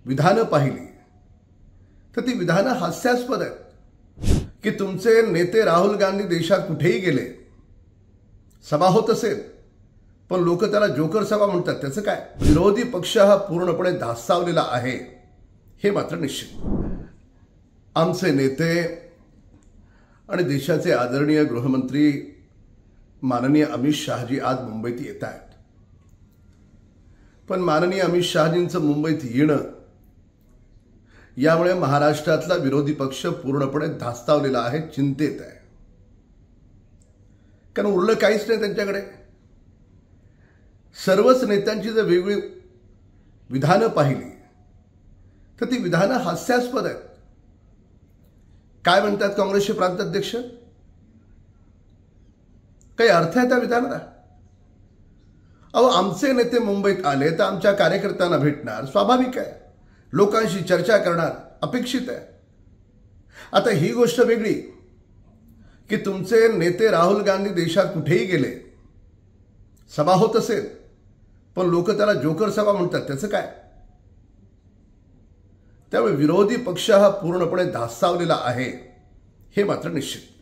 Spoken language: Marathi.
विधानं पाहिली तर ती विधानं हास्यास्पद आहेत की तुमचे नेते राहुल गांधी देशात कुठेही गेले, सभा होत असेल पण लोक त्याला जोकर सभा म्हणतात. त्याचं काय? विरोधी पक्ष हा पूर्णपणे धास्तावलेला आहे हे मात्र निश्चित. आमचे नेते आणि देशाचे आदरणीय गृहमंत्री माननीय अमित शहाजी आज मुंबईत येत आहेत. पण माननीय अमित शहाजींचं मुंबईत येणं यामुळे महाराष्ट्रातला विरोधी पक्ष पूर्णपणे धास्तावलेला आहे, चिंतेत आहे. कारण उरलं काहीच नाही त्यांच्याकडे. सर्वच नेत्यांची जर वेगवेगळी विधानं पाहिली तर ती विधानं हास्यास्पद आहेत. काय म्हणतात काँग्रेसचे प्रांताध्यक्ष? काही अर्थ आहे त्या विधानाला? अहो, आमचे नेते मुंबईत आले तर आमच्या कार्यकर्त्यांना भेटणार, स्वाभाविक आहे, लोकांशी चर्चा करणार, अपेक्षित आहे. आता ही गोष्ट वेगळी की तुमचे नेते राहुल गांधी देशात कुठेही गेले, सभा होत असेल पण लोक त्याला जोकर सभा म्हणतात. त्याचं काय? त्यामुळे विरोधी पक्ष हा पूर्णपणे धास्तावलेला आहे हे मात्र निश्चित.